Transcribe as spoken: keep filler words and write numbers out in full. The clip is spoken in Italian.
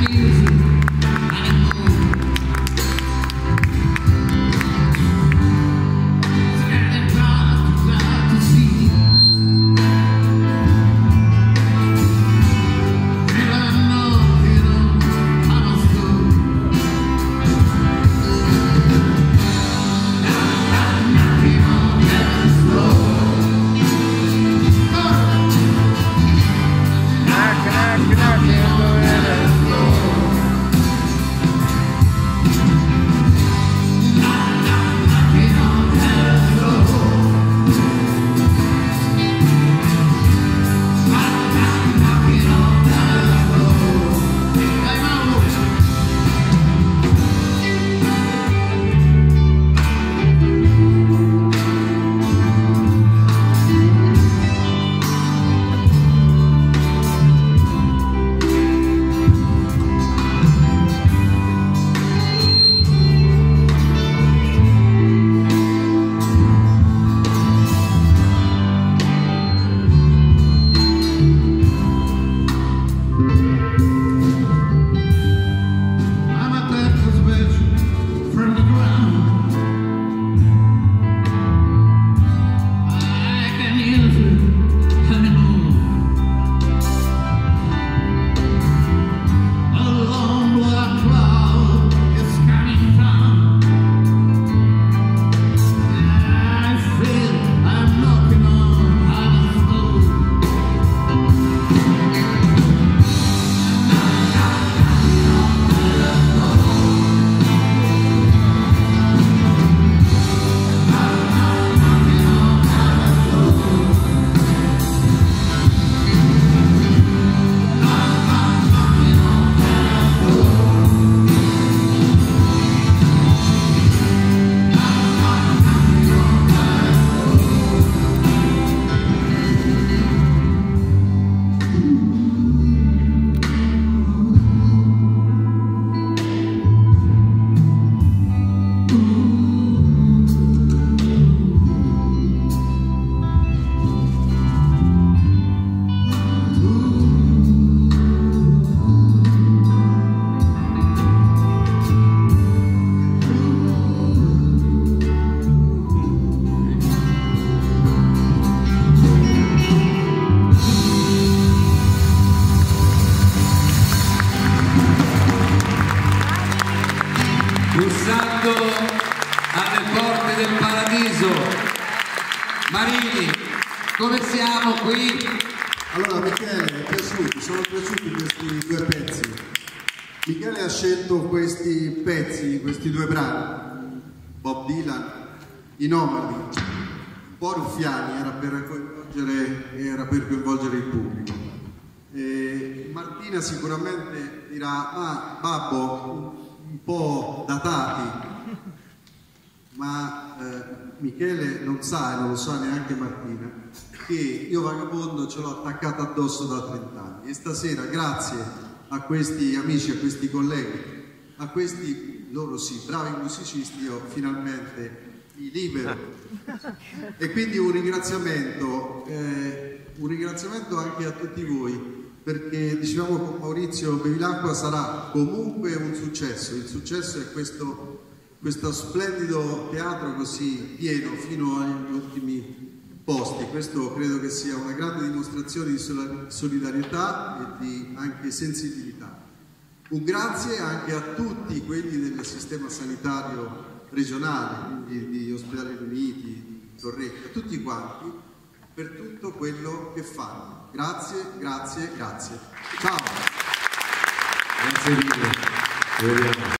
bussando alle porte del paradiso. Marini, come siamo qui? Allora Michele, è piaciuti, sono piaciuti questi due pezzi. Michele ha scelto questi pezzi, questi due brani, Bob Dylan, I Nomadi, un po' ruffiani, era per coinvolgere, era per coinvolgere il pubblico. E Martina sicuramente dirà, ma babbo, un po' datati, ma eh, Michele non sa, e non lo sa neanche Martina, che io Vagabondo ce l'ho attaccata addosso da trent'anni e stasera grazie a questi amici, a questi colleghi, a questi, loro sì, bravi musicisti, io finalmente li libero. E quindi un ringraziamento, eh, un ringraziamento anche a tutti voi, perché dicevamo con Maurizio, Bevilacqua sarà comunque un successo. Il successo è questo, questo splendido teatro così pieno fino agli ultimi posti. Questo credo che sia una grande dimostrazione di solidarietà e di anche sensibilità. Un grazie anche a tutti quelli del sistema sanitario regionale, quindi di Ospedali Uniti, di Torrecchia, a tutti quanti, per tutto quello che fanno. Grazie, grazie, grazie. Ciao. Grazie mille.